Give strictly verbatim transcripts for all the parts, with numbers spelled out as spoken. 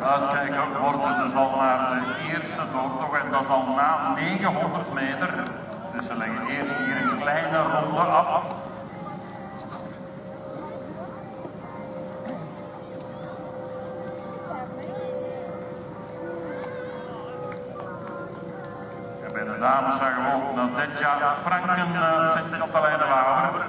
uitkijken worden dus al naar de eerste doortocht en dat is al na negenhonderd meter. Dus ze leggen eerst hier een kleine ronde af. En bij de dames zagen we ook Nadja Franken uh, zitten op de lijn lager.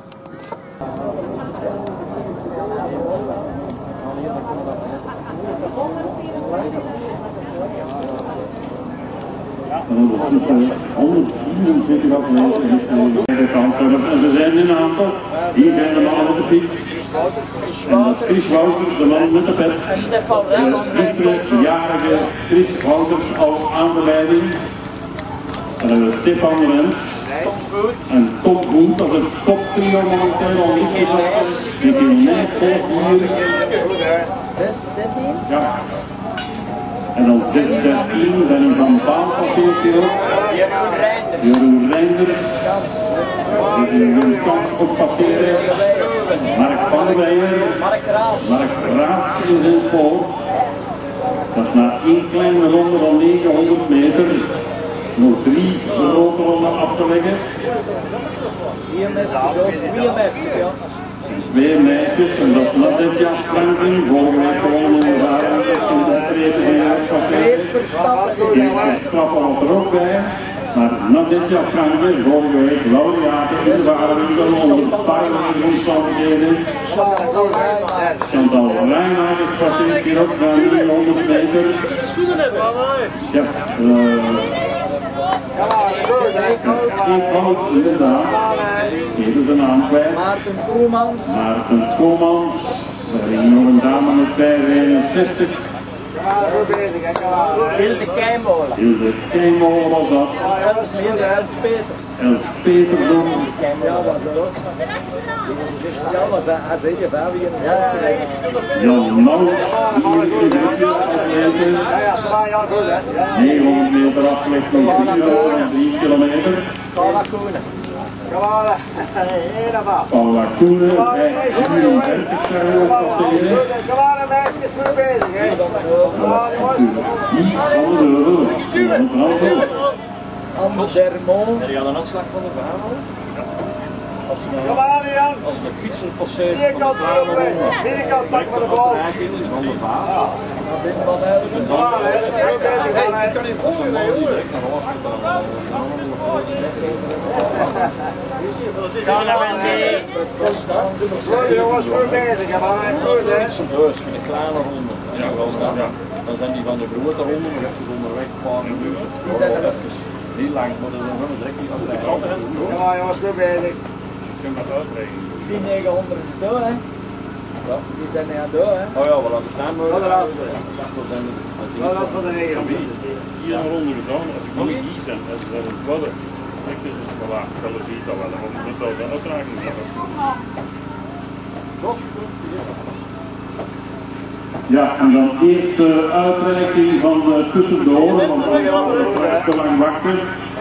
honderdvierentwintig afleveringen bij de kanshebbers en ze zijn in een aantal. Hier zijn de mannen op de fiets. En dat is Chris Wouters, de man met de pet. De jarige Chris Wouters al aan de leiding. Dan hebben we Stefan Rens en Tom Voet, dat is het toptrio momenteel al niet gezegd. Die is net volgt hier. Ja. En dan zes dertien, Danny van Baan passeert hier ook. Jeroen Reinders. Die een kans op passeren. Mark van Weijer. Mark Raats in zijn spoor. Dat is na één kleine ronde van negenhonderd meter. Nog drie grote ronden af te leggen. Vier meisjes, vier meisjes, ja. Twee meisjes, en dat is Nadja Franken, vorige week gewoon ondervaren in de treden van jaar van Greet Verstappen was er ook bij. Maar Nadja Franken, vorige week laureate in de varingen onder spannende omstandigheden. Chantal Rijnagers passeert hier ook naar driehonderd meter. Ja, ik houd inderdaad, hier is de naam kwijt. Maarten Koemans. Maarten Koemans. Daar ging nog een dame met vijf eenenzestig. Hilde Keimolen. Hilde Keimolen was dat. Els Peters. Els Peters doen. Ja, was dat ook. Ja, was hij, hij zei je vijf eenenzestig. Jan Maus, hier in de atleten. negenhonderd meter afgelegd van drie kilometer. Paula Koenen. Paula Koenen, bij drieëndertig zou ook passeren. Die van de euro. Anders Dermont. Heb je al een uitslag van de verhaal? Als een, als een fietser passeert van de kleine ronde, direct van de bal. Van de verhaal. Dit van Elven. Hey, ik kan niet volgen, nee hoor. Ga naar beneden. Jongens, goed bezig, maar goed hè. Dus voor de kleine ronde. Ja, wel ja. Dan zijn die van de grote ronde nog even onderweg een paar minuten. Die zijn er even heel lang, maar dan gaan we direct niet afleggen. Ja jongens, goed bezig. Kun je dat uitrekenen? Die negenhonderd is door hè. Ja. Die zijn niet aan door hè. Oh ja, we laten staan maar. Dat laatste. Dat is van de negenhonderd. Hier een ronde gedaan, als ik niet kies en als ze dat het worden. Ik dus dus voilà, dan zie je dat wel, want we moeten dat uitdragen niet hebben. Ja, en dan eerst de uitreiking van de tussendoor, want we gaan te lang wachten.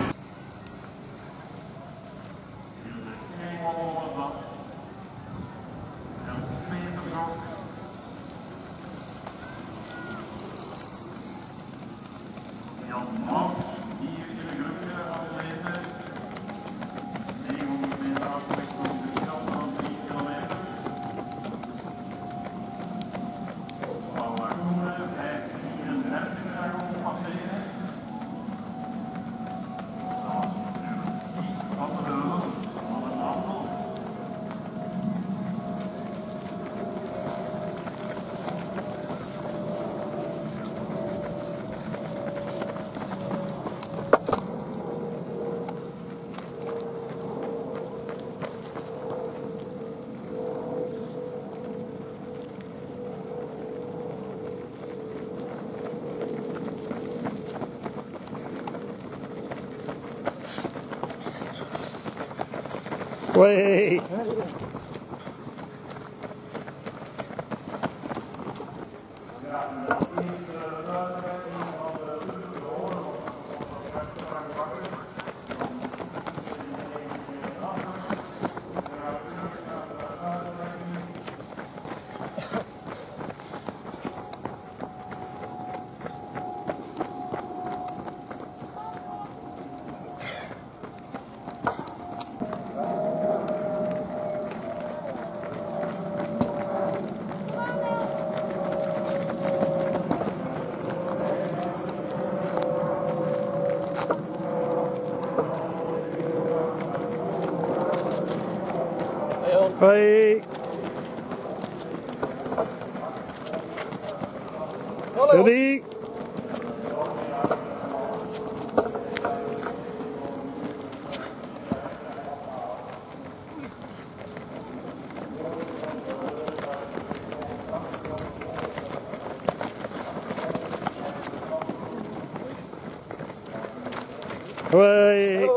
Way. Hoi. Doei. Hoi.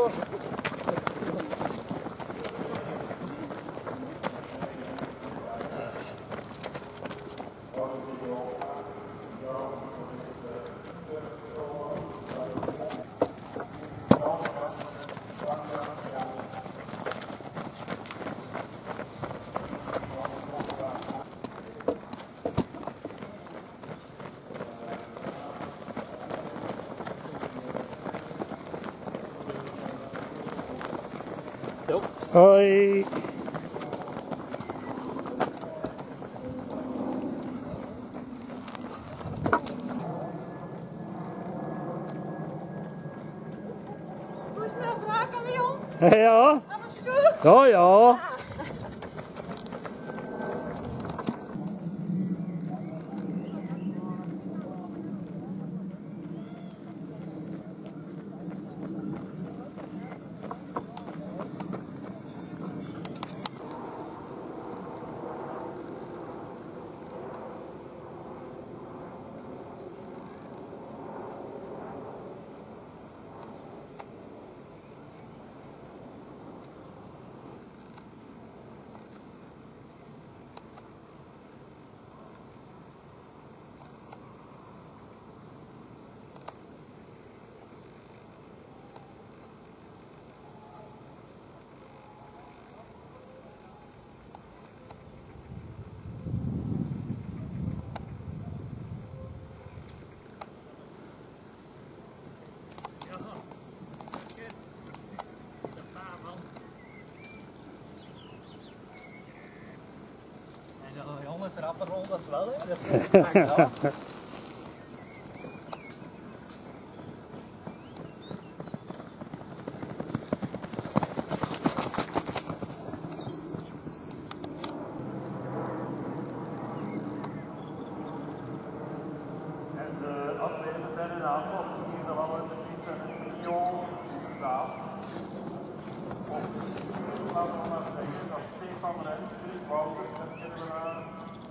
Hoi. Hoe is het met vragen, Leon? Ja. Alles goed? Ja, ja. Jongens, rapper rond dat wel, hè? Dat is wel. En de atleten zijn in aantal, hier de lange fiets en het video staat. Laten we maar zeggen dat Stefan Rens, Chris Wouters en Kirbenaar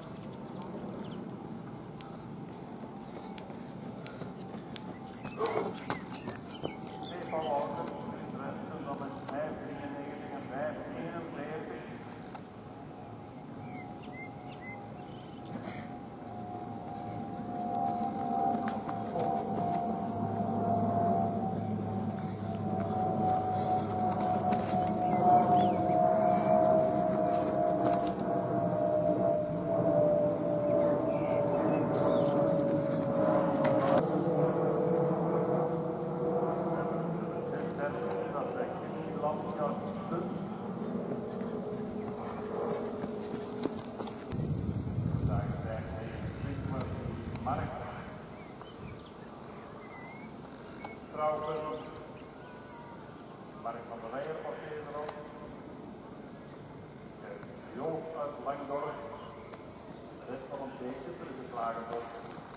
Stefan Wouters, Chris Rensen, dat is vijf drieënnegentig en vijf eenenveertig. Mark van der Leijer passeert erop. Joop uit Langdorp. De rest van het beetje teruggeslagen wordt.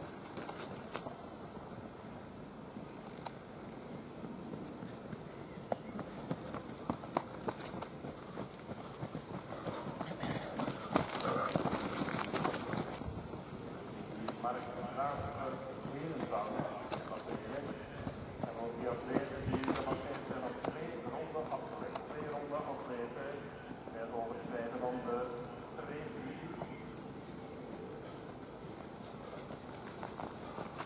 Mark van der Graaf uit Herenzaal. Dat is en ook die atleten die van zijn op twee ronden afgelegd. Twee ronden atleten bij het overschrijden van de twee drie.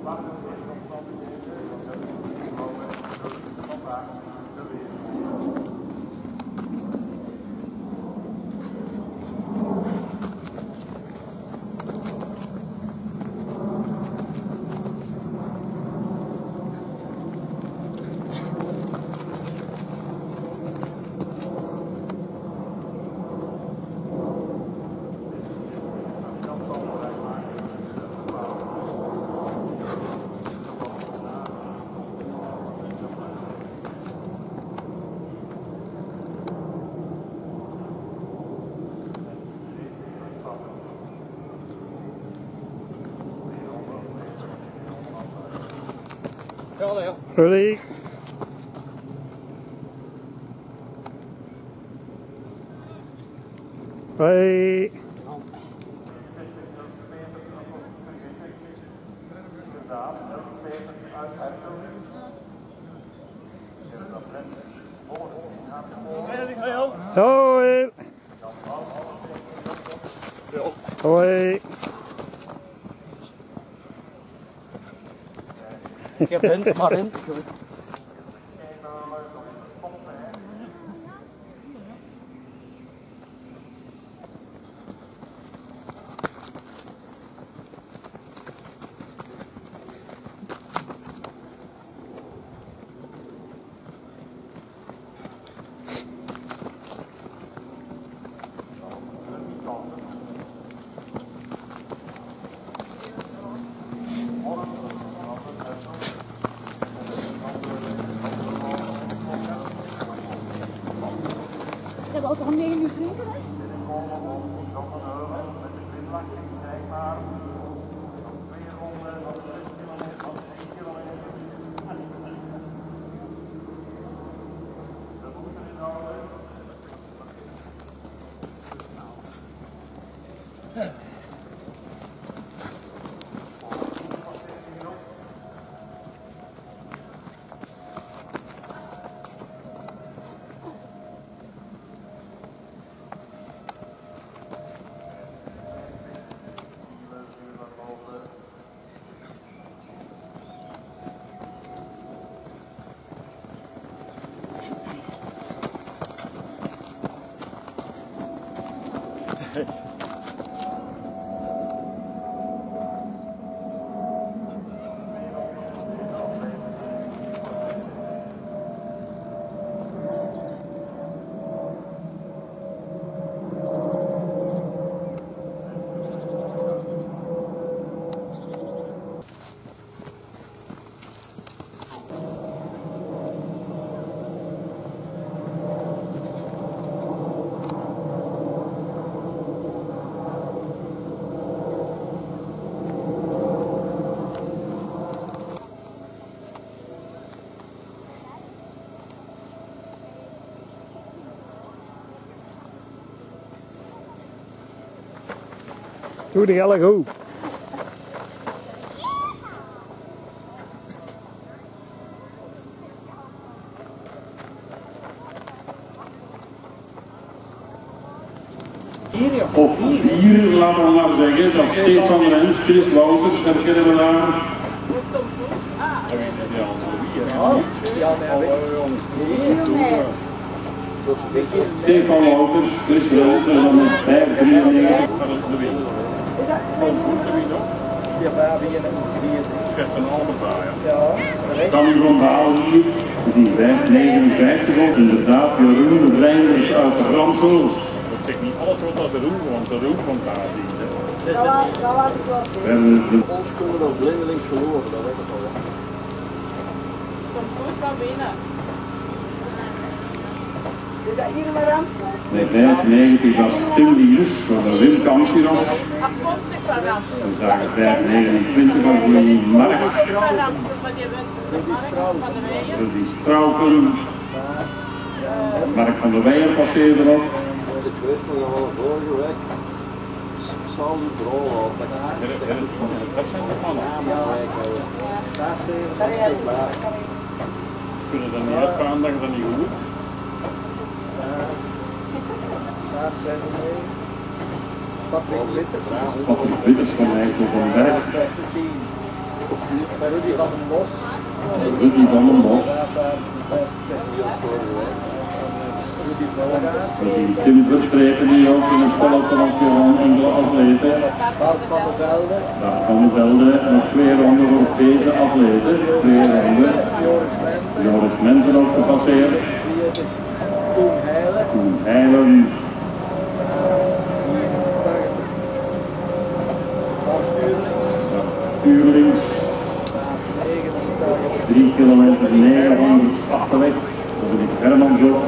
Ready? Right. Hoi. Hoi. Ik heb er maar in. Ik heb ook al negen uur drinken, hè? Doe de hele goed. Of vier, laten we maar zeggen, dat Stefan Rens, Chris Wouters, herkennen we daar. Stefan Wouters, Chris Rens, en dan met vijf drieënnegentig. Stanny van Baal hier, die vijf negenenvijftig op, inderdaad, Jeroen Reinders uit de Ramsel. Ik zeg niet alles wat als de roem, want de roem komt daar zien. Dat laat ik wel. We hebben de Ons kunnen we nog blindelings verloren, dat weet ik al. Komt goed van binnen. Is dat hier een Ramsel? bij vijfennegentig was Tim Liers, voor de Wim Kampsierop. Afkomstig van Ramsel. We zagen vijf negenentwintig van die Mark, Van Ramsel, maar die hebben Mark van der Weijen. die Strauken. Mark van der Weijen passeerde erop. Ik weet nog wel een vorige week. Zal die brol op. Dat zijn de mannen. Daar zeven. Kunnen dan niet uitgaan dat je dat niet hoort. Daar zijn we mee. Patrick Witters. Patrick Witters van IJssel van Berg. vijftien. Rudy van den Bos. Rudy van den Bos. Die Tim Verspreken die ook in het peloton gewoon enkele atleten. Bart van der Velde. Bart van der Velde, nog twee ronden voor deze atleten. Twee ronden. Joris Menter. Joris Menter ook gepasseerd. Koen Heilen. Koen Heilen. Tuurlings. drie kilometer negenhonderd achterweg. Dat is die Hermans ook.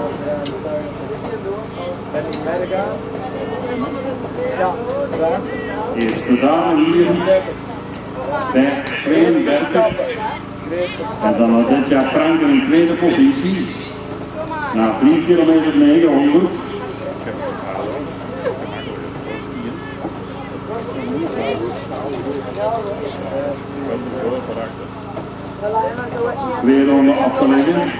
Benny Mergaat. Ja, vraag. Eerste dame hier. Bij tweeëndertig. En dan had dit jaar Frank in tweede positie. Na drie kilometer negenhonderd. Twee ronden af te leggen.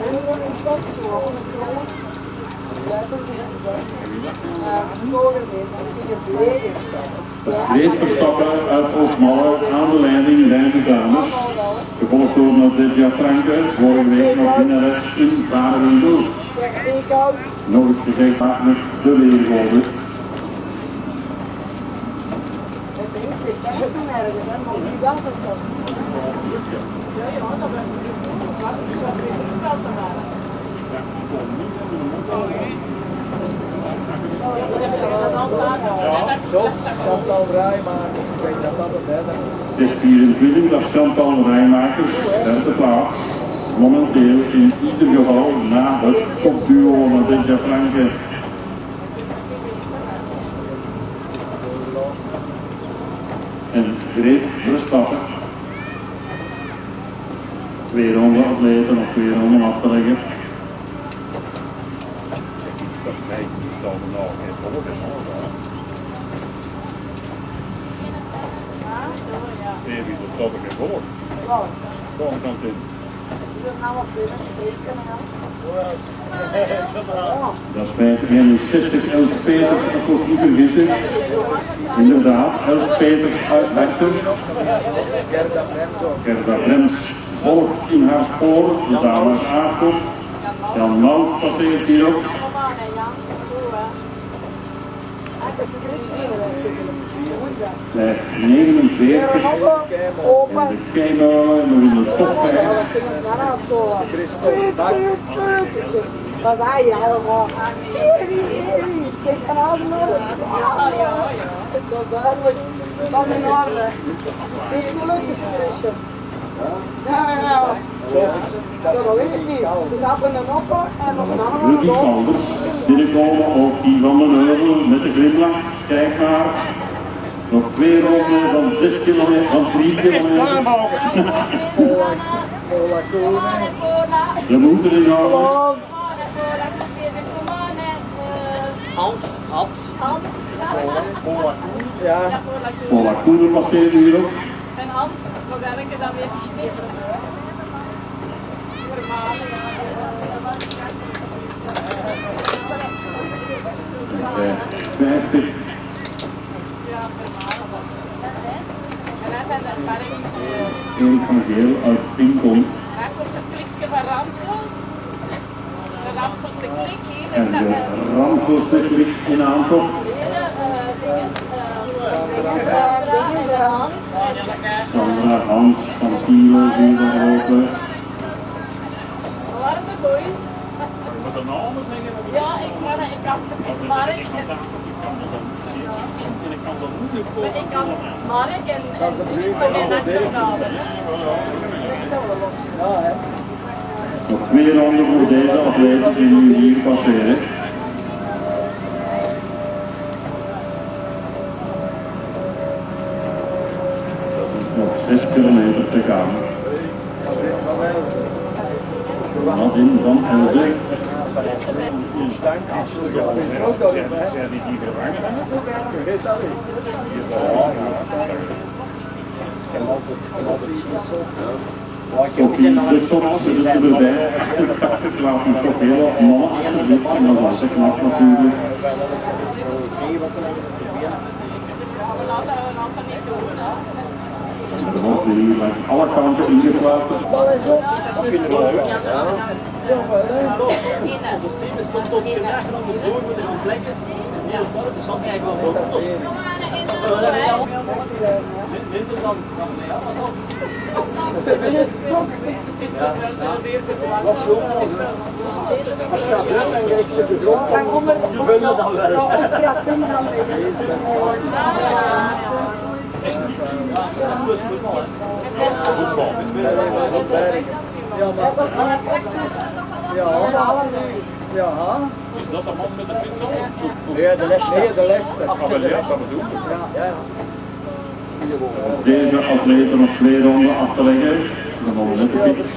Het breed verstappen uit Oostmalle aan de leiding bij de dames. Gevolgd door nog dit jaar Franke, vorige week nog winnares in Varendoel. Nog eens gezegd met de wereldgolden. Jos, Chantal Rijmakers, ik denk dat dat het derde is. zes vierentwintig, dat is Chantal Rijmakers, derde plaats. Momenteel in ieder geval na het kopduo van dit jaar Franke. En Greet Verstappen. Twee ronden atleten, nog twee ronden af te leggen. Baby, dat stop ik even voor. Gewoon kant in. Dat is bij eenenzestig Els Peters, als we ons niet vergissen. Inderdaad, Els Peters uit Westen. Gerda Brems ook. Gerda Brems volgt in haar spoor, de dame uit Aarschot. Jan Maus passeert hier ook. Bij negenenveertig. En de Keimolen nog in de top vijf. Christophe Dak. Wat zei je allemaal? Hier, hier, hier. Zeg een oude orde. Ja, ja, ja. Het was eigenlijk van in orde. Het is gelukkig, Chrisje. Ja, ja. Dat weet ik niet. Ze zaten een opper en nog een andere. Rudy Kalders, binnenkomen ook die van de Heuvel met de glimlach. Kijk maar. Nog twee ronden van zes kilometer, van drie kilometer. Paula Koenen. We moeten in houden. Hans, Hans. Hans. Ja. Paula Koenen passeert hier ook. En Hans, we werken dan weer niet. vijftig. Erik van Geel uit Pinkon. Daar komt het klikje van Ramsel. De Ramselse klik hier. En de Ramselse klik in aantocht. Sandra Hans van Kilo, die we hopen. Waar de boei? Met de namen zingen. Ja, ik kan ik kan Mark. En ik kan dat moeilijk voor. Ik kan Mark en Dat is een brief van de Ja, hè. Nog twee ronden voor deze atleten die nu hier passeren. Dat is nog zes kilometer te gaan. Nadine van Elze. In stank is er ook dat erbij. Zijn die die vervangen hebben? Je weet dat niet. Sophie de Sot zit erbij. tachtig laat me toch heel wat mannen achterblijven. En dat was het knap natuurlijk. We laten we dat niet doen. En de bal weer hier langs alle kanten ingeplaatst. De streamers komt tot vandaag aan de boer met een plekken. Ja, dat is ook eigenlijk wel goed. Minder dan was jong. Als je aan en je hebt de grond, je wil je dan wel. Ja, ja. Is dat de man met de fiets? Ja, de les. Nee, de les. Ah, wel ja, dat bedoel ik. Ja, ja. Op deze atleten nog twee ronden af te leggen. De man met de fiets.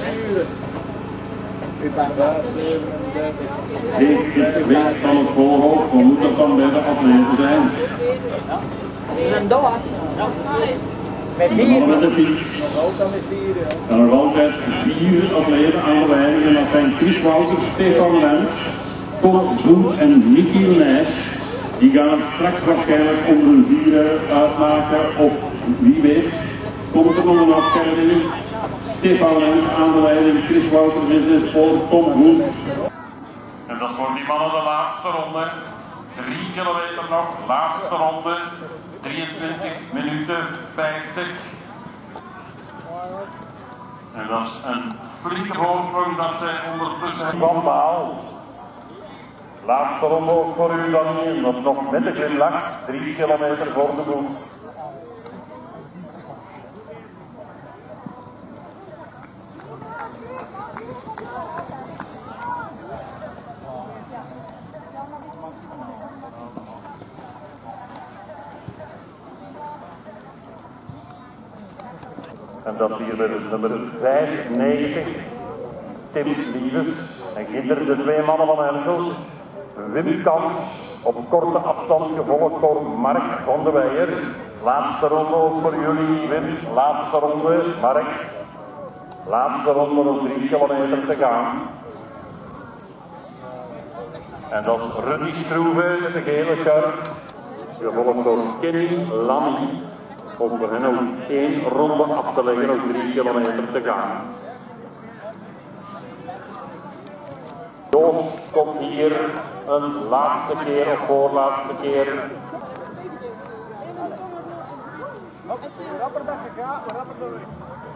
Heeft het weet van het voorhoofd, hoe moet dat dan bij de atleten zijn? En dan? Met De vier. man met de fiets. Ook dan met vier. En nog altijd vier atleten aan de leiding. En dat zijn Chris Wouters, Stefan Lens, Tom Zoen en Michiel Nijs. Die gaan het straks waarschijnlijk onder hun vieren uitmaken. Of wie weet, komt er nog een afscheiding. Stefan Lens aan de leiding, Chris Wouters is de spoor, Tom Zoen. En dat is voor die mannen de laatste ronde. drie kilometer nog, laatste ronde. drieëntwintig minuten vijftig. En dat is een flinke voorsprong dat zij ondertussen van behaald. Laatste ronde ook voor u dan hier. Dat is nog met de glimlach. drie kilometer voor de boeg. En dat hier met het nummer vijfennegentig, Tim Lievens. En ginder de twee mannen van Hersel. Wim Kans op korte afstand gevolgd door Mark van de Weijer. Laatste ronde ook voor jullie, Wim. Laatste ronde, Mark. Laatste ronde nog drie kilometer te gaan. En dan Rudy Stroeve met de gele shirt. Gevolgd door Kenny Lammy. Om voor hen ook één ronde af te leggen, nog drie kilometer te gaan. Joost komt hier een laatste keer of voorlaatste keer. Rapper dat gegaan, rapper dat weg.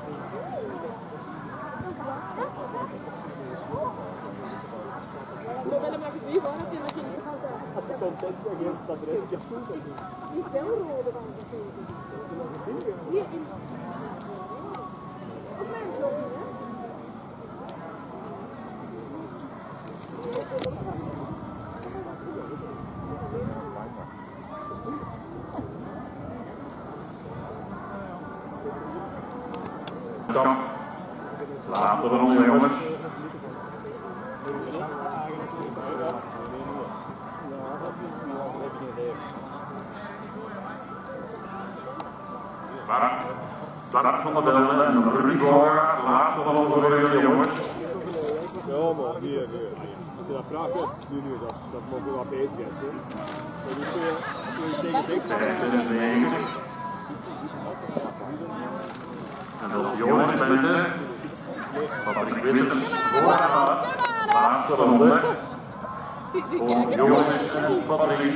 Ik wil hem even zien waar het in de kinderen gaat zijn. Als je content bent, geef het adres. Niet veel rode van ze geven. Hier in. Op mijn jogging, hè? Dan laten we ronde, jongens. Waar? Daar van de Bellen en Rudy Boga, laatste van onze voor jongens. Ja, maar nee, nee. Als je dat vraagt, nu, nu, dat, dat mag je wel bezig zijn. Dat is uh, tegen vijfennegentig. En dat is jongens Bende. Patrick Witters, Boga, laatste ronde. Voor jongens en Patrick.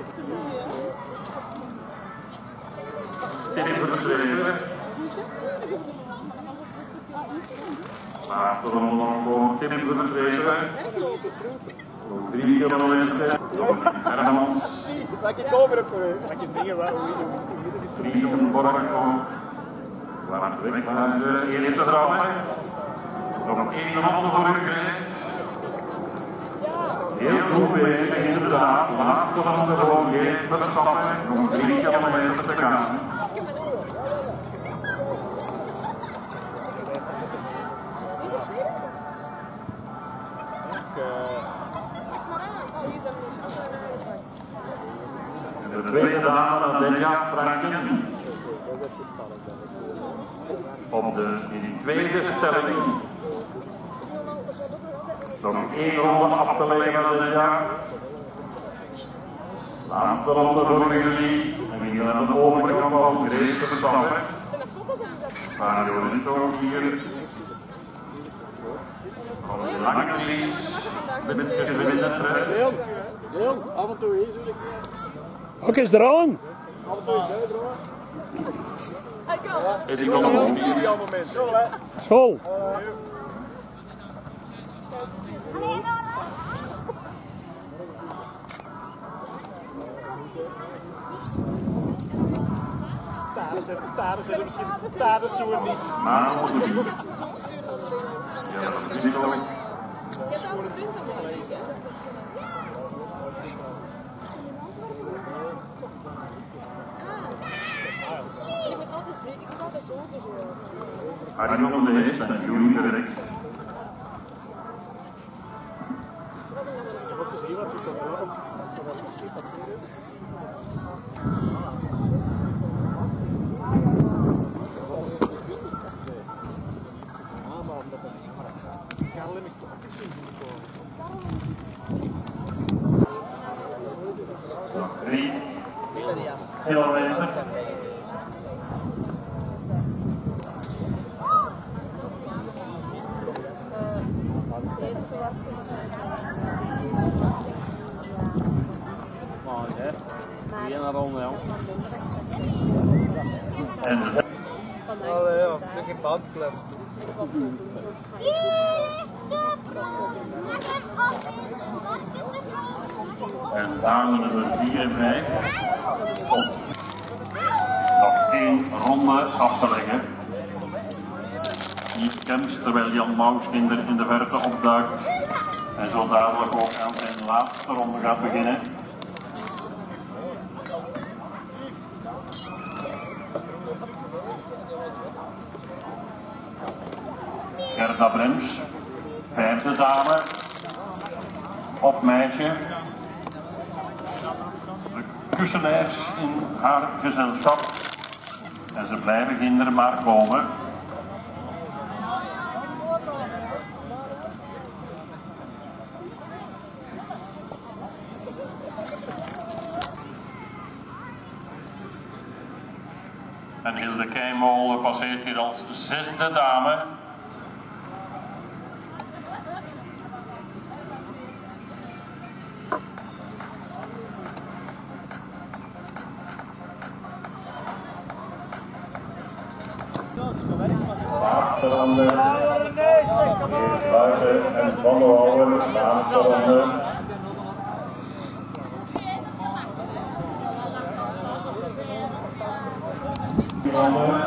Tim Verstreven. Laatste ronde nog voor Tim Verstreven. Nog drie kilometer. Hermans. Laat je komen op voor u. Laat je dingen wel Niesenborg van Laat weg naar de eerste ronde. Nog één ronde voor u gekregen. Heel goed bezig, inderdaad. Laatste ronde gewoon geen verstappen. Nog drie kilometer te gaan. De tweede dame Nadelia Franken. Op de in die tweede stelling. Nog één ronde af te leggen Nadelia. Laatste ronde voor jullie. En hier aan de overkant van Grace Verstappen. Mario Lito hier. Van Langerlies. Leon, Leon, af en toe hier zoek ik. Ook eens eraan. Af en toe is het hoor. Is die nog een Die allemaal mensen. School hè. School. Taren zijn er misschien, taren zijn we niet. Maar moet het niet. Ja, dat is zo. Ik moet altijd, ik moet altijd zo gezorgd. Hij is nog een deze en jullie direct. Wat is hier wat ik kan horen? Wat ik zie passeren. Drie kilometer. Mooi hè? Hier naar onder joh. En de Allee, ja, toch een bandklep. En dame nummer vier en vijf. Om nog één ronde af te leggen. Hier Kemps, terwijl Jan Mouwskinder in de verte opduikt. En zo dadelijk ook aan zijn laatste ronde gaat beginnen. Gerda Brems, vijfde dame, op meisje. De kusseniers in haar gezelschap. En ze blijven kinderen maar komen. En Hilde Keimolen passeert hier als zesde dame. Laatste ronde. Hier buiten en Vondelhouwer, laatste ronde. Ronde.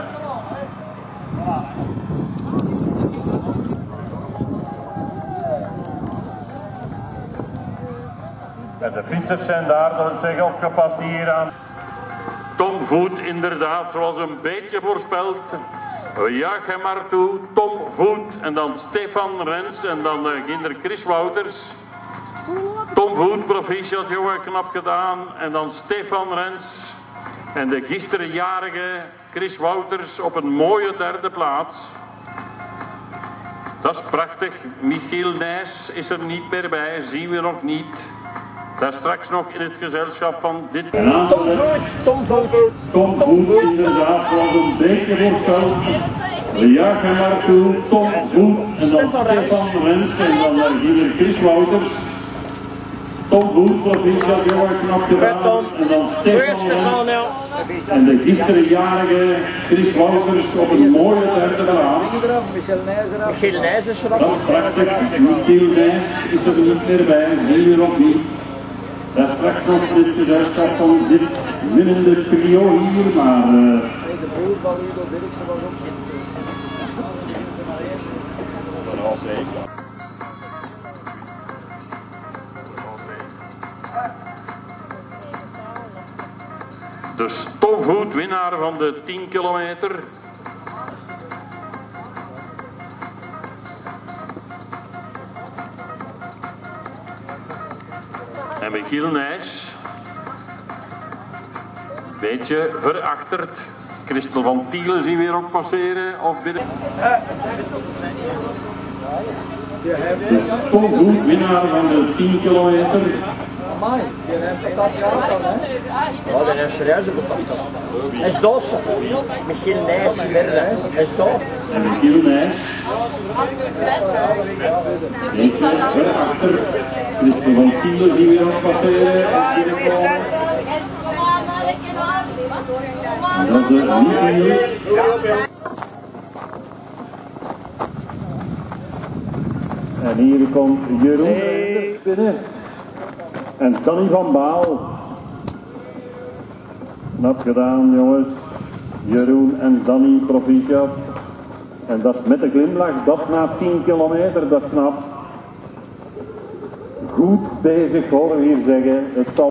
En de fietsers zijn daar, dat wil zeggen, opgepast hier aan. Tom Voet, inderdaad, zoals een beetje voorspeld. Jaag hem maar toe, Tom Voet en dan Stefan Rens en dan uh, kinder Chris Wouters. Tom Voet, proficiat, jongen, knap gedaan. En dan Stefan Rens en de gisterenjarige Chris Wouters op een mooie derde plaats. Dat is prachtig. Michiel Nijs is er niet meer bij, zien we nog niet. Daar straks nog in het gezelschap van dit... Tom Voet, Tom Voet. Tom Voet, inderdaad, zoals een beetje voorspeld. Ja, ga maar toe, Tom Voet en dan Stefan Rens en dan uh, hier Chris Wouters. Tom Voet, proficiat, jongen, knap gedaan. En dan Stefan Rens en de gisterenjarige Chris Wouters op een mooie derde plaats. Michiel Nijs is eraf. Dat is prachtig. Michiel Nijs is er niet meer bij, zien we nog niet. Dat is straks nog dit gezelschap van dit winnende trio hier, maar... Uh, De broer van Udo Dirksen was ook zin. Dus Tom Voet, winnaar van de tien kilometer. En Michiel Nijs, beetje verachterd. Christel van Tielen zien we weer ook passeren. Of binnen... Dus Tom Voet, winnaar van de tien kilometer. Amai, je neemt dat gehad dan, hè? Ja, dat is serieus op dat. Hij is dood. Michiel Nijs, hij is dood. En Michiel Nijs. Eentje daarachter. Christel van Tielen die weer op passeren. En dat is de Michiel. En hier komt Jeroen nee. binnen. En Danny van Baal. Knap gedaan jongens. Jeroen en Danny, proficiat. En dat is met de glimlach, dat na tien kilometer, dat is knap. Goed bezig hoor we hier zeggen. Het zal...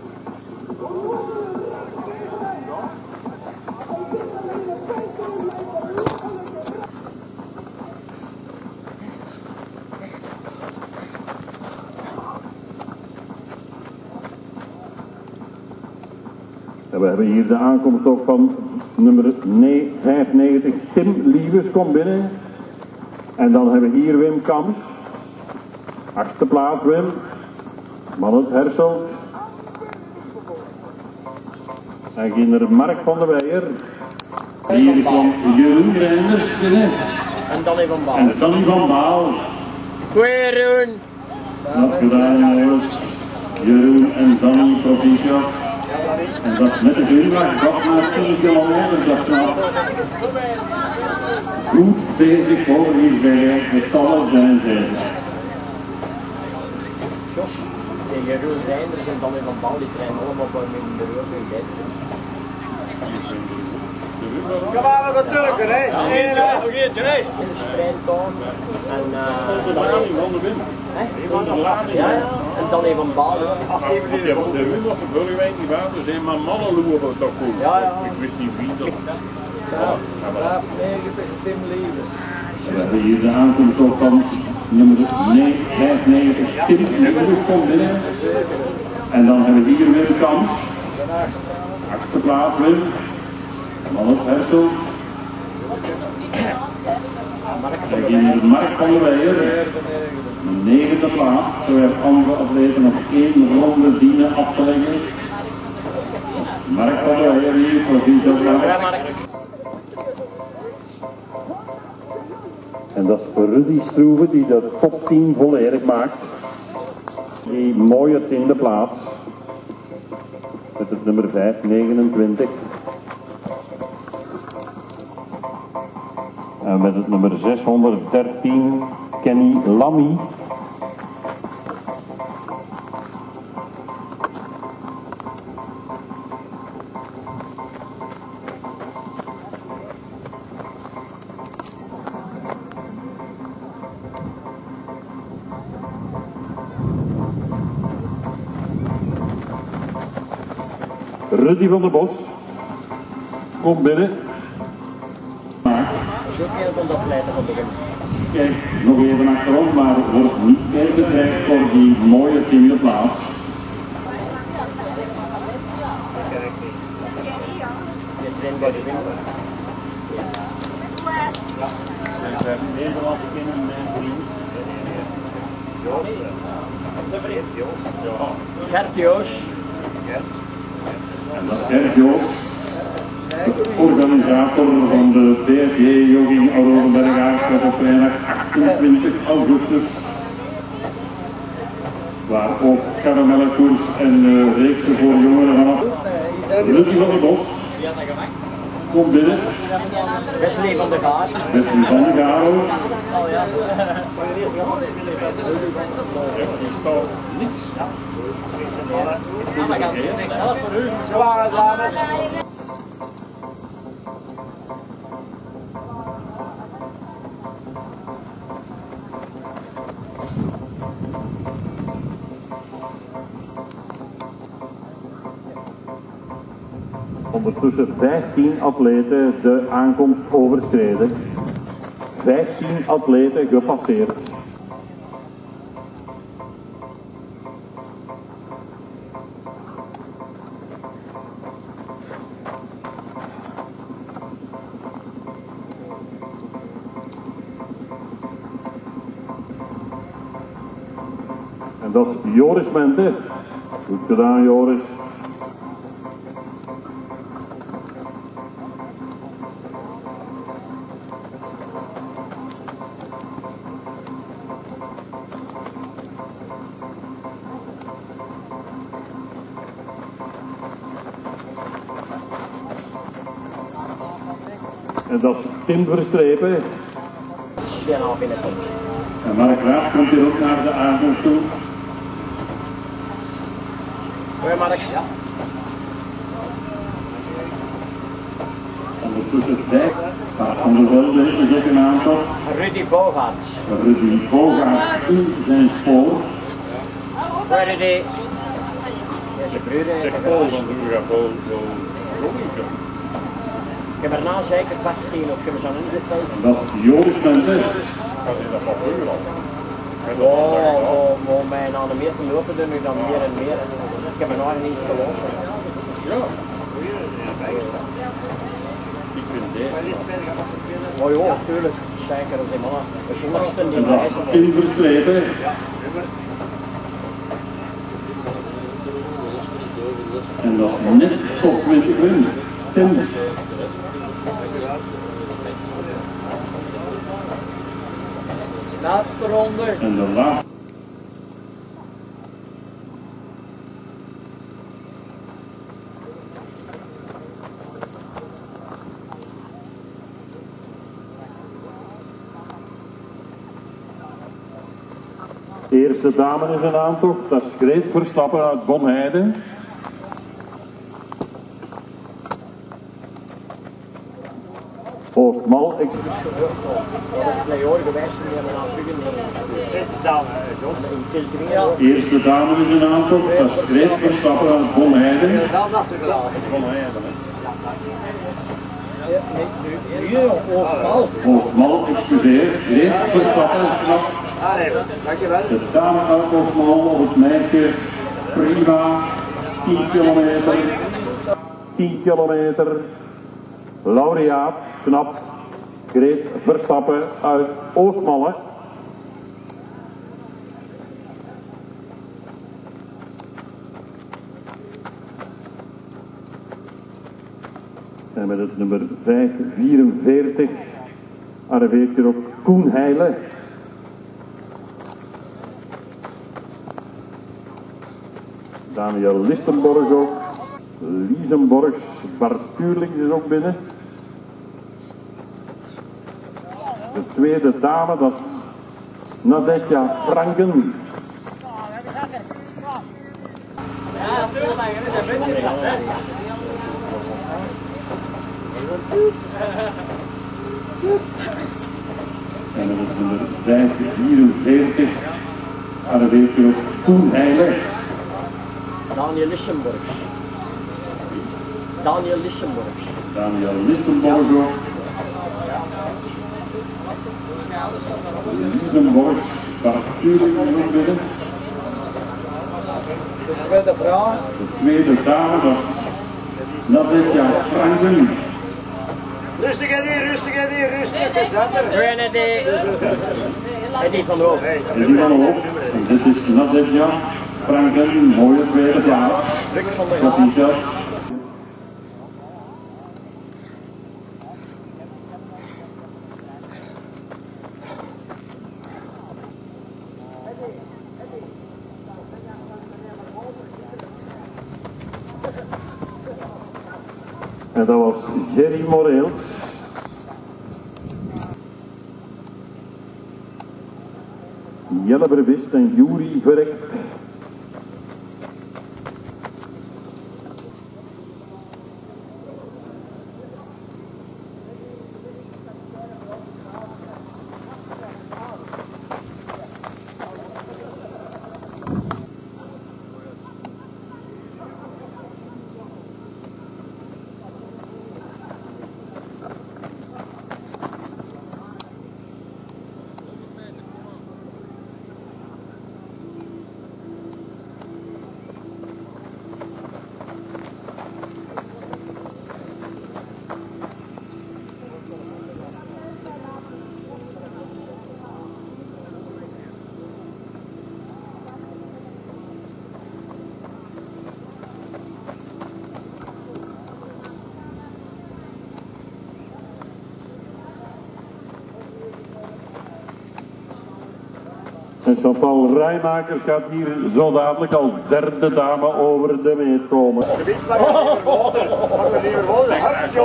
En we hebben hier de aankomst ook van nummer vijfennegentig, Tim Lievers komt binnen. En dan hebben we hier Wim Kams. Achtste plaats Wim. Mannet Herselt. En hier Mark van der Weijer. Hier komt Jeroen Reinders binnen. En Danny van Baal. En Danny van Baal. Goeie Jeroen. Dat gedaan jongens. Jeroen en Danny proficiat. En dat met de glimlach, dat na tien kilometer, dat knap. Goed bezig hoor hier zeggen, het zal wel zijn zeker. Jos, de Jeroen Reinders en Danny van Baal, die trainen allemaal bij mij in de rug in bed. Kom maar met de Turken, hè? Eentje, nog eentje, hè? In de sprinttoon. En uh, Danny van de Wim. Ja, ja. En Danny van Baal. Ja, want de Wim was de vorige week niet waar, dus maar mannen loeren toch goed. Ja, ja. Ik wist niet wie dat. vijfennegentig, Tim Lievers. We hebben hier de aankomst ook van nummer vijfennegentig, Tim Lievers komt binnen. En dan hebben we hier Wim Kams. Achtste plaats Wim. Mannet Herselt. En hier Mark van der Weijer. Negende plaats, terwijl andere atleten nog één ronde dienen af te leggen. Mark van der Weijer hier, provinciaal. En dat is Rudy Stroeve die de top tien volledig maakt. Die mooie tiende plaats. Met het nummer vijf negenentwintig. En met het nummer zeshonderddertien Kenny Lammy. Rudy van der Bos komt binnen. Dat is ook heel van dat pleiten van de Wim. Kijk, nog even achterom, maar het wordt niet meer bedreigd voor die mooie tiende plaats. Je traint bij de Wim. Ze hebben Nederlandse kinderen en mijn vriend. De vriend, Jos. Gert Joos. En dat is Gert Joos, de organisator van de B F J Jogging Ourorenberg Aarschot op vrijdag achtentwintig augustus. Waar ook karamellenkoers en uh, reeksen voor jongeren vanaf. Rudy van der Bos komt binnen. Wesley van der Gaar. Wesley van der Gaar ook. Die staat niks. Ja, maar gaat niks helpen voor u. Zware dames. Ondertussen vijftien atleten de aankomst overschreden. vijftien atleten gepasseerd. En dat is Joris Mente, Goed gedaan, Joris. En dat is Tim Verstrepen. Die nou binnenkomt. En Mark Raad komt hier ook naar de aankomst toe. Hoi Mark. Ja. Ondertussen Dijk, maar Van der Velde is ook een aantal. Rudy Bogaerts. Rudy Bogaerts in zijn spoor. Hoi Rudy. Deze broer. Zeg Paul van Broer gaat Paul zo logisch. Ik heb erna zeker vijftien op, ik heb er zo niet gekeken. Dat is Joris Pente. Dat is dat van Broer al. Oh, oh, oh, mijn aan de meter lopen er nu dan meer en meer. Ik heb me nog niet te lossen. Ja. Ik vind deze. Oh joh, natuurlijk. Zeker als die mannen. De zondagsten die En dat reizen. is Tim Verstrepen. En dat is net top twintig win. Tim. Laatste ronde. En de laatste. Eerste dame is een aantocht, dat is Greet Verstappen uit Bomheide. Oostmal, ik... Dat is twee jaar geweest en die hebben naar terug in de eerste dame, Jos. Eerste dame is een aantocht, dat is Greet Verstappen uit Bomheide. Bomheide, hè. Nu Oostmal. Oostmal, excuseer, Greet Verstappen knap. De dame uit Oostmal op het meisje, prima, tien kilometer, tien kilometer, laureaat, knap, Greet Verstappen uit Oostmalle. En met het nummer vijf vierenveertig arriveert hier ook Koen Heijlen. Daniel Listenborg ook. Liesenborgs, Bart Tuurling is ook binnen. De tweede dame, dat is Nadetja Franken. Ja, natuurlijk, maar dat vind je dat, hè? En met het nummer vijf vierenveertig arriveert hier ook Koen Heijlen. Daniel Lissenborgs. Daniel Lissenborgs. Daniel Listenborg ook. Listenborg, Bart Tuurling is ook binnen. De tweede vrouw. De tweede dame, dat is Nadetja Franken. Rustig en die, rustig en die, rustig. Gewoon en die. En die van de hoofd. En die van de hoofd. En dit is Nadetja Franken, mooie tweede plaats. Druk van de Tot die zelf. En dat was Jerry Moreel. Jelle Verwist en Juri Verrek. En Chantal Rijmakers gaat hier zo dadelijk als derde dame over de meet komen. De winst mag liever water. Mag er liever water.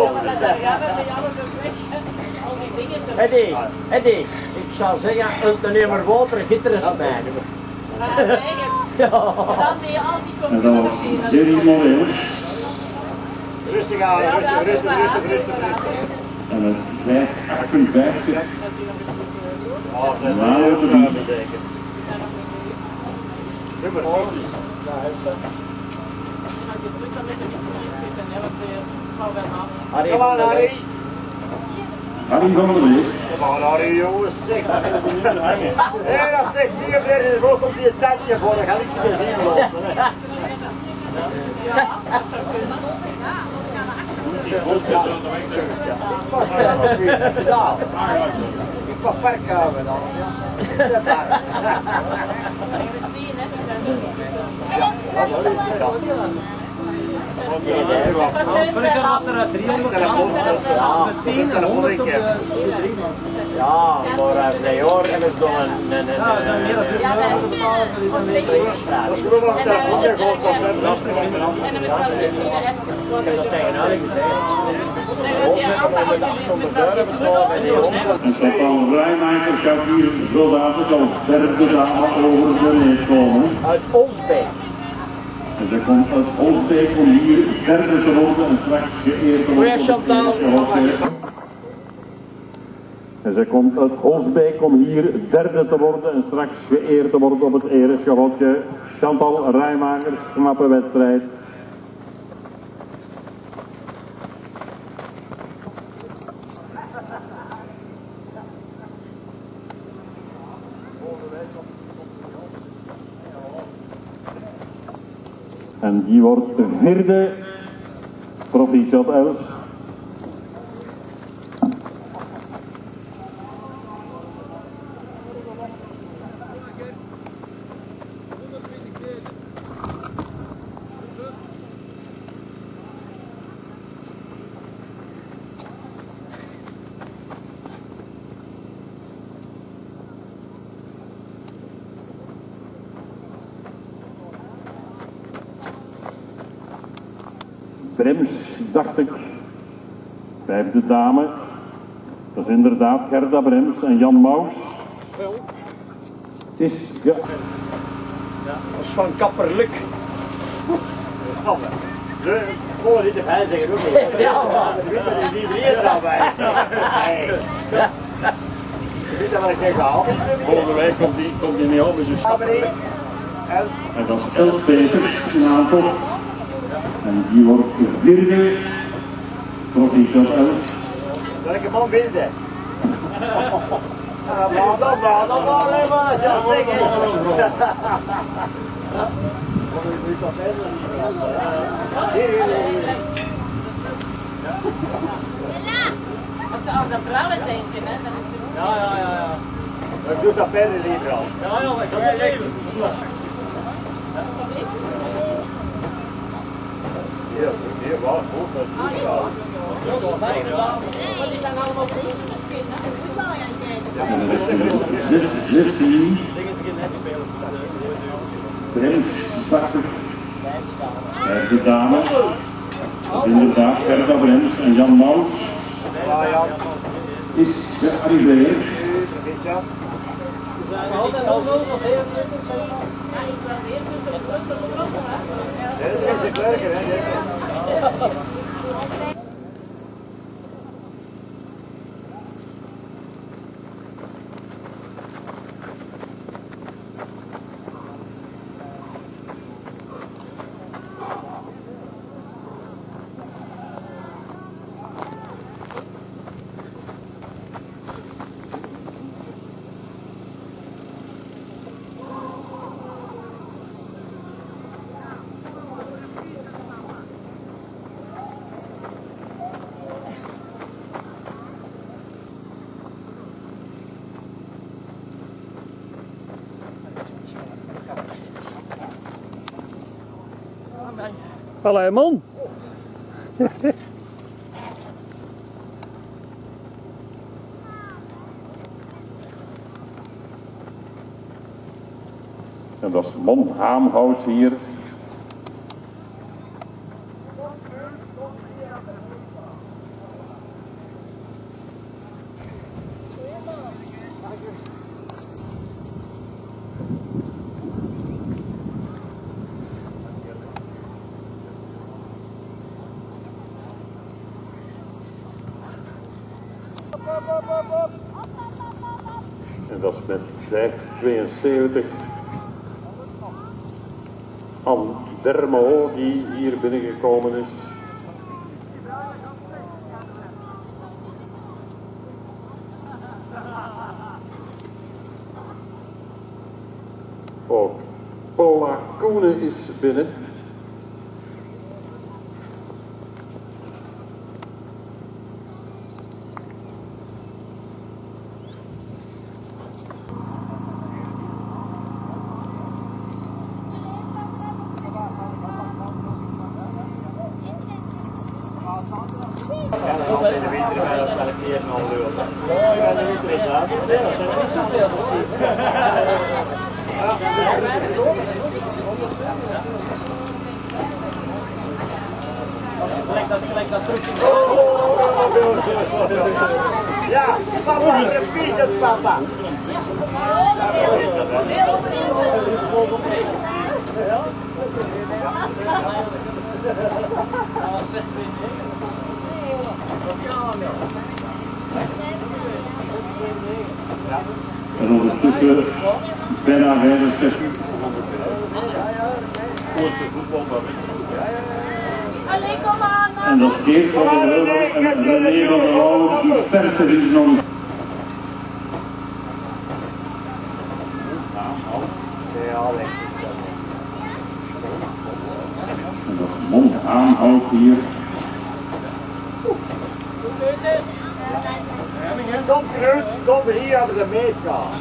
Eddie, Eddie, ik zou zeggen, een nummer water, gisteren smijden. Ja, dan die al die En dan was Jerry Moreel. Rustig aan, rustig, rustig, rustig, rustig, rustig. En met vijf achtenvijftig. Oh, dat is Nou, heel dat schuim, is- zeker. Nummer. Kom aan, Harry. Harry van der Wees. Kom aan, Harry, jongens. Zeg. Hé, dat is zeg, zie je meneer, er komt die tandje voor, dan ga ik ze meer zien lopen. Ik mag park houden dan. Vroeger was er driehonderd Ja, maar uh, nee hoor, en is nog een... een, een, En Chantal Rijmakers gaat hier zo dadelijk als derde dame over de meet komen. Uit Olsbeek. En zij komt uit Olsbeek om hier derde te worden en straks geëerd te worden. Goeie Chantal. En zij komt uit Olsbeek om hier derde te worden en straks geëerd te worden op het ereschavotje. Chantal Rijmakers, knappe wedstrijd. En die wordt de vierde, proficiat Els. Brems, dacht ik, vijfde dame. Dat is inderdaad Gerda Brems en Jan Maus. Is ja. Dat is van Kapperluk. De, gewoon niet erbij zeggen, ook niet. Ja, maar er is iedereen erbij. Je weet dat wat ik heb gehaald. Volgende week komt hij komt die niet op, dus een stap. En dat is Els Peters in aantocht. En die wordt de vierde, proficiat Els. Welke man wilde? Maar dan maar, dan maar alleen maar als je dat zegt. Hier, hier, hier. Als ze aan de vrouwen denken, hè, dan is het... Ja, ja, ja, ja. Maar ik doe dat verder liever al. Ja, ja, maar ik kan het even. Hier, hier, waar, goed, dat is goed. Die zijn allemaal broers misschien, hè? En dan is er zestien. Brems, tachtig. Vijfde dame. Dat is inderdaad Gerda Brems en Jan Maus. Is gearriveerd. Dat is leuker, hè? Allee man. En dat is Monhaamhout hier. En dat is met vijf tweeënzeventig Anne Dermo die hier binnengekomen is. Ook Paula Koenen is binnen. In de winter bij dat elk keer een half euro. Ja, ja, dat is best uit. Dat zijn niet zoveel precies. Gelijk dat, gelijk dat terug in. Ja, papa, precies het papa. En ondertussen bijna vijfenzestig. En dat is Geert van der Heuvel en René van der Lauwen die persen is nog. En dat is Monhaamhout hier. Kom Kruut, kom hier aan de meet gaan.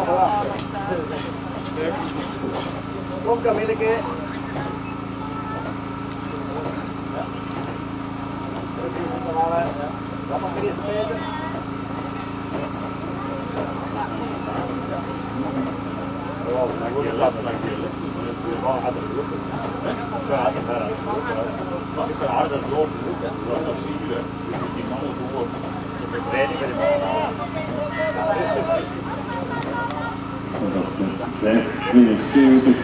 Kom Camilleke. Dat mag weer spelen. Ik ben harder lopen, dat zie je. Die mannen voor. Ik weet niet meer. En dat is met vijf tweeënzeventig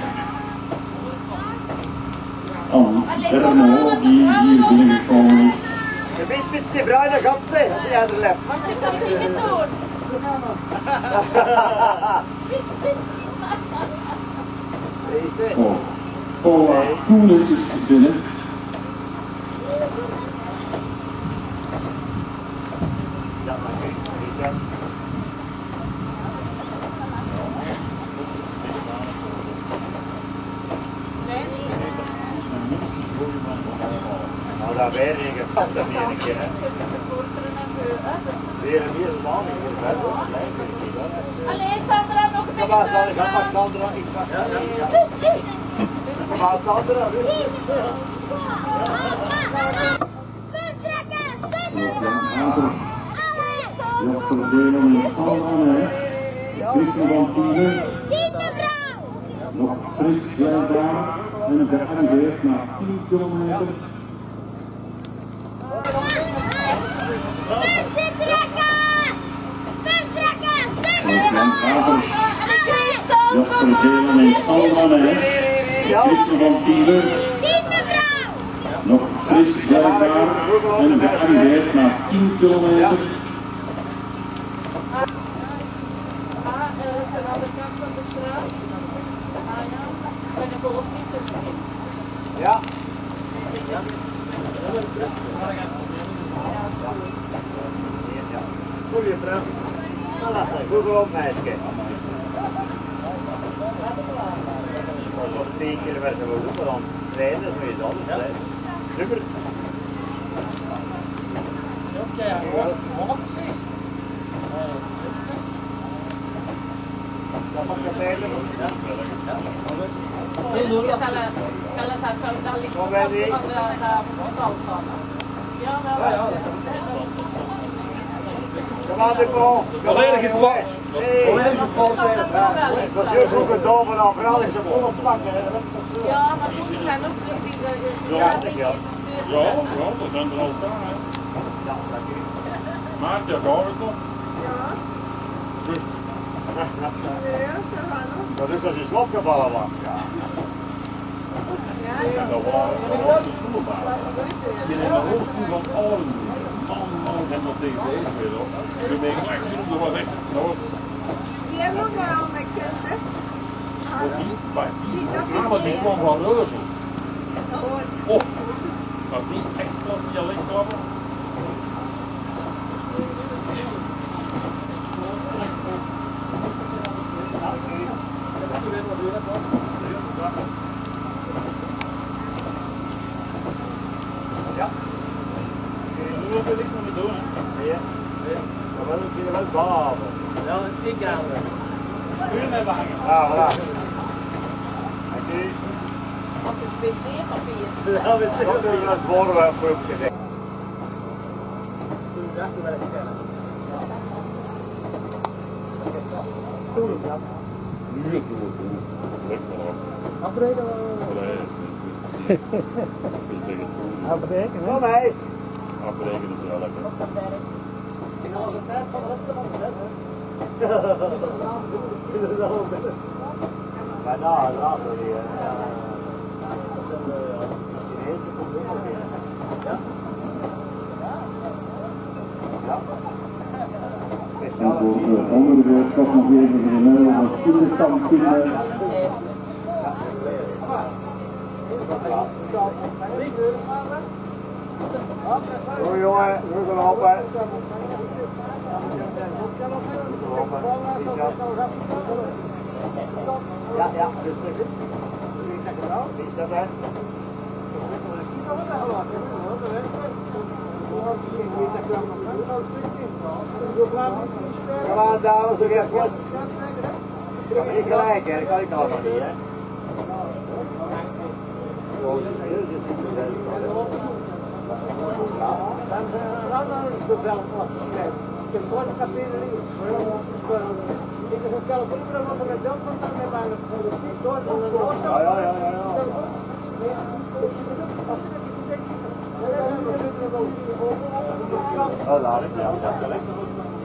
Anne Dermo die hier binnengekomen is. Je bent met die bruine gatsen als jij er left. Ik zal het niet doen. Deze. Oh, Paula Koenen is binnen. Ja, maar kijk, weet je. Nou, daar weer een gevat er weer een keer. Weer een meer dan ik wil verder. Alleen Sandra nog een Kom maar Sandra, kom maar Sandra. Ik ga Rustig. Kom maar Sandra, rustig. Jasper Zeeman en Sandra Nijs. Christen van Tielen. Nog fris blijkbaar en gearriveerd na tien kilometer. Jan Havers, Jasper Zeeman en Sandra Nijs. Christen van Tielen. Nog fris blijkbaar en gearriveerd na tien kilometer. Ja. Goeie vrouw. Google op meisje. Op tien kilometer we roepen dan trainen, dat is alles. Super. Oké, honderd precies. Dat mag je trainen. Kom bij die. Ja, wel. Kom aan de bal. Volledig gespot. Volledig gespot. Dat is heel goed gedaan vanaf. Vooral is ze vol op pakken. Ja, maar die zijn ook terug die de Ja, ja, ja, dat zijn er al staan. Hè. Ja, dat is. Maartje, gaat het nog? Ja. Dus, Ja, dat gaat nog. Dat is als je slopgevallen was. Ja. Ja, ja, dat waren dat was de schoolbaan. Je in de rolstoel van Oren. Man, man, helemaal tegen deze weer op. Toen ben ik gelijk zien, dat was echt, dat was... die hebben ook wel een accent, hè? Die, die, die, maar die kwam van Reuzel. Oh, dat die echt van dialect kwam. Ja. Nu hoef je niks meer te doen, hè? Nee, nee. Maar wel een keer wel behaven. Ja, een tik aan. Uur met wagen. Ja, voilà. Oké. Wat is wc-papier? Ja, we zijn Dat is het voorwerp voor opgedekt. toen dacht ik wel eens kennen. Nu het doen we lekker op. Afbreken we. Afbreken, hè? Kom eens. Afbreken is wel lekker. Ik had de tijd van de restaurant, hè? Is het al binnen? Maar nou, dat is weer. Dat zijn we, in één keer komt ook weer. Ja? Ja. En voor de onderwerp toch nog even voor de Nederlandse kinderstand vinden. Doei jongen, rustig op hè. Ja, ja, dat is goed. Wie is dat hè? Kom aan dames, nog even. Niet gelijk hè, dat kan ik allemaal niet hè. Ik heb gewoon een café erin. Ik heb een kalkoen wat met dat van dan met mijn soort van de Ja, ja, ja, ja. Oh, laat ik, ja, dat is lekker.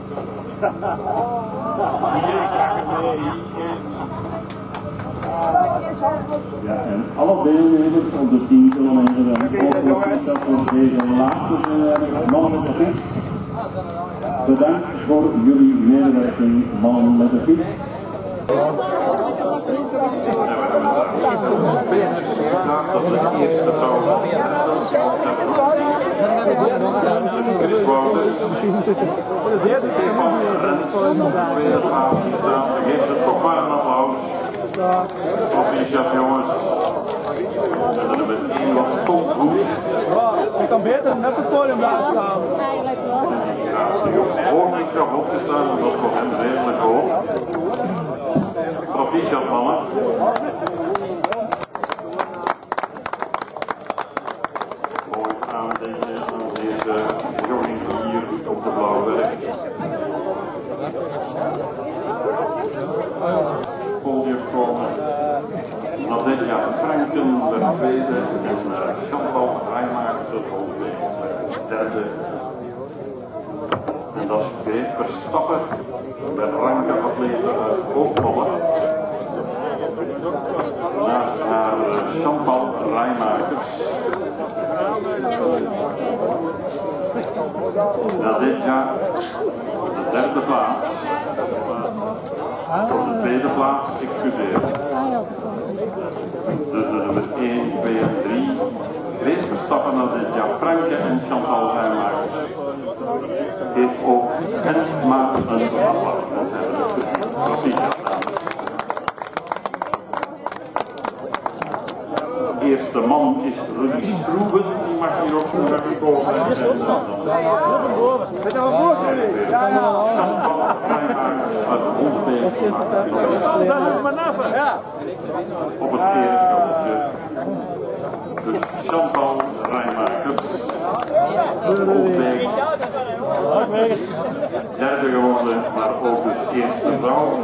Ja, en alle deelnemers op de tien kilometer en ook dat voor deze laatste mannen met de fiets. Bedankt voor jullie medewerking, mannen met de fiets. Dat is de eerste trouwens. Geef het toch maar een applaus. Proficiat jongens. En dan met één was Tom Hoek. Je kan beter net het podium laten staan. Eigenlijk wel. Ja, de jongens hoog niet erop opgestaan, dat was voor hem redelijk hoog. Proficiat mannen. Mooi aandenken aan deze jogging hier op de Blauwberg. Podium komen. Nadja Franken werd tweede en Chantal Rijmakers werd derde. En dat is Greet Verstappen met ranke atleten uit hoofdvallen. Naast haar Chantal Rijmakers. Nadja de derde plaats. Voor de tweede plaats, excuseer. Dus de nummer één, twee en drie. Greet Verstappen, Nadja Franken en Chantal Rijmakers. Geeft ook hen maar een applaus. De eerste man is Rudy Stroeven, die mag hier ook nog even komen. En dan Weet je wel goed? Ja, ja. Chantal Rijmakers uit Holstein. Dat is maar naffen. Ja. Op het eerste dus Chantal Rijmakers. Holstein. derde geworden, maar ook dus eerste vrouw.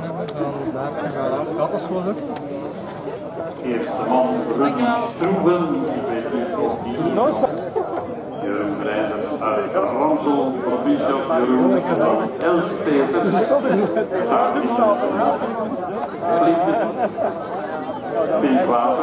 Eerste man, Rut Stroeven, ik weet niet of die Jeroen Breiders uit Ramsel, provincial Jeroen uit Elspeters. Daar is het Pinkwater.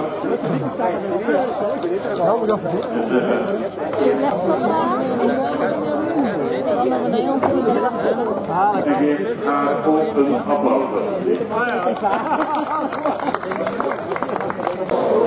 Ze geeft haar ook een applaus.